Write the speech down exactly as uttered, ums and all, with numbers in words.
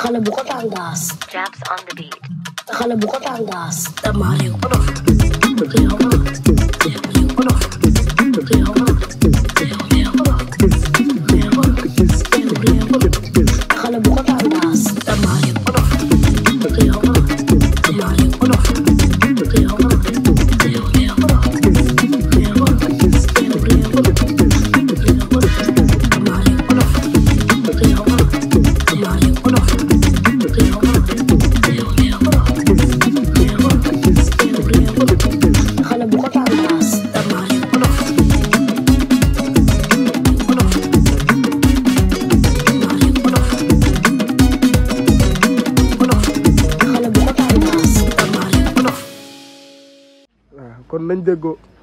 xale bu ko tàngaas. Japs on the beat. xale bu ko tàngaas. damaa réew ko dof. réew ko dof. réew ko dof. réew ko dof. réew réew ko dof. réew ko dof. réew réew ko dof. xale bu ko tàngaas. damaa réew ko dof. réew ko dof. damaa réew ko dof. réew ko dof. réew réew ko dof. réew ko dof. réew réew ko dof. réew ko dof. damaa réew ko dof. réew ko dof. damaa réew ko dof. kon nañ déggoo